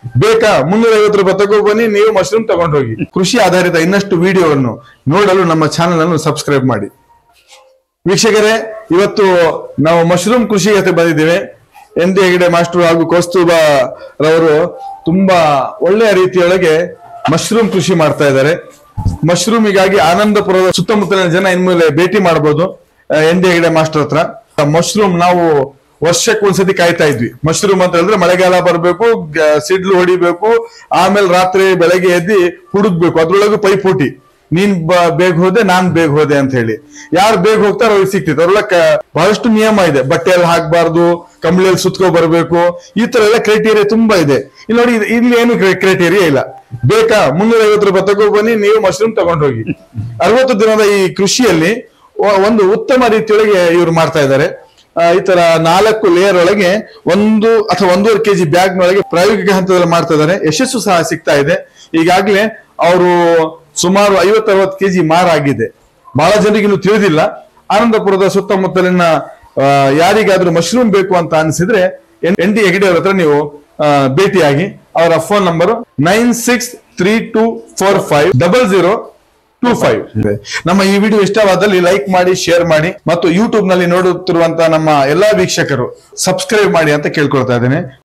ಬೇಕಾ 350 ರೂಪಾಯಿ ತಗೋ ಬನ್ನಿ, ನೀವು ಮಶ್ರೂಮ್ ತಗೊಂಡು ಹೋಗಿ. ಕೃಷಿ ಆಧಾರಿತ ಇನ್ನಷ್ಟು ವಿಡಿಯೋವನ್ನು ನೋಡಲು ನಮ್ಮ ಚಾನೆಲ್ ಅನ್ನು ಸಬ್ಸ್ಕ್ರೈಬ್ ಮಾಡಿ. ವೀಕ್ಷಕರೇ, ಇವತ್ತು ನಾವು ಮಶ್ರೂಮ್ ಕೃಷಿಗೆ ಬಂದಿದ್ದೇವೆ. ND ಹೆಗಡೆ ಮಾಸ್ಟರ್ ಹಾಗೂ ಕೌಸ್ತುಭಾ ರವರು ತುಂಬಾ ಒಳ್ಳೆಯ ರೀತಿಯೊಳಗೆ ಮಶ್ರೂಮ್ ಕೃಷಿ ಮಾಡ್ತಾ ಇದ್ದಾರೆ. ಮಶ್ರೂಮಿಗಾಗಿ ಆನಂದಪುರದ ಸುತ್ತಮುತ್ತಲಿನ ಜನ ಇನ್ಮೇಲೆ ಭೇಟಿ ಮಾಡಬಹುದು ND ಹೆಗಡೆ ಮಾಸ್ಟರ್ ಹತ್ರ. ಮಶ್ರೂಮ್ ನಾವು ವರ್ಷಕ್ಕೊಂದ್ಸತಿ ಕಾಯ್ತಾ ಇದ್ವಿ. ಮಶ್ರೂಮ್ ಅಂತ ಹೇಳಿದ್ರೆ ಮಳೆಗಾಲ ಬರ್ಬೇಕು, ಸಿಡ್ಲು ಹೊಡಿಬೇಕು, ಆಮೇಲೆ ರಾತ್ರಿ ಬೆಳಗ್ಗೆ ಎದ್ದು ಹುಡುಕ್ಬೇಕು. ಅದ್ರೊಳಗೂ ಪೈಪೋಟಿ, ನೀನ್ ಬೇಗ ಹೋದೆ, ನಾನ್ ಬೇಗ ಹೋದೆ ಅಂತ ಹೇಳಿ. ಯಾರು ಬೇಗ ಹೋಗ್ತಾರೋ ಅವ್ರಿಗೆ ಸಿಕ್ತಿತ್ತು. ಅದ್ರೊಳಗೆ ಬಹಳಷ್ಟು ನಿಯಮ ಇದೆ. ಬಟ್ಟೆಯಲ್ಲಿ ಹಾಕ್ಬಾರ್ದು, ಕಂಬಳಿಯಲ್ಲಿ ಸುತ್ಕೊ ಬರ್ಬೇಕು, ಈ ತರ ಎಲ್ಲ ಕ್ರೈಟೀರಿಯಾ ತುಂಬಾ ಇದೆ. ಇಲ್ಲಿ ನೋಡಿ, ಇಲ್ಲಿ ಏನು ಕ್ರೈಟೀರಿಯಾ ಇಲ್ಲ. ಬೇಕಾ 350 ರೂಪಾಯಿ ತಗೋ ಬನ್ನಿ, ನೀವು ಮಶ್ರೂಮ್ ತಗೊಂಡು ಹೋಗಿ. 60 ದಿನದ ಈ ಕೃಷಿಯಲ್ಲಿ ಒಂದು ಉತ್ತಮ ರೀತಿಯೊಳಗೆ ಇವ್ರು ಮಾಡ್ತಾ ಇದ್ದಾರೆ. ಈ ತರ 4 ಲೇಯರ್ ಒಳಗೆ 1 ಅಥವಾ 1.5 kg ಬ್ಯಾಗ್ ನೊಳಗೆ ಪ್ರಾಯೋಗಿಕ ಹಂತದಲ್ಲಿ ಮಾಡ್ತಾ ಇದ್ದಾರೆ. ಯಶಸ್ಸು ಸಹ ಸಿಗ್ತಾ ಇದೆ. ಈಗಾಗಲೇ ಅವರು ಸುಮಾರು 50-60 kg ಮಾರಾಗಿದೆ. ಬಹಳ ಜನರಿಗೆ ಇನ್ನು ತಿಳಿದಿಲ್ಲ. ಆನಂದಪುರದ ಸುತ್ತಮುತ್ತಲಿನ ಯಾರಿಗಾದ್ರೂ ಮಶ್ರೂಮ್ ಬೇಕು ಅಂತ ಅನಿಸಿದ್ರೆ ND ಹೆಗಡೆ ಅವ್ರ ಹತ್ರ ನೀವು ಭೇಟಿಯಾಗಿ. ಅವರ ಫೋನ್ ನಂಬರ್ 9632450025. ನಮ್ಮ ಈ ವಿಡಿಯೋ ಇಷ್ಟವಾದಲ್ಲಿ ಲೈಕ್ ಮಾಡಿ, ಶೇರ್ ಮಾಡಿ, ಮತ್ತು ಯೂಟ್ಯೂಬ್ ನಲ್ಲಿ ನೋಡುತ್ತಿರುವಂತಹ ನಮ್ಮ ಎಲ್ಲಾ ವೀಕ್ಷಕರು ಸಬ್ಸ್ಕ್ರೈಬ್ ಮಾಡಿ ಅಂತ ಕೇಳ್ಕೊಳ್ತಾ ಇದ್ದೇನೆ.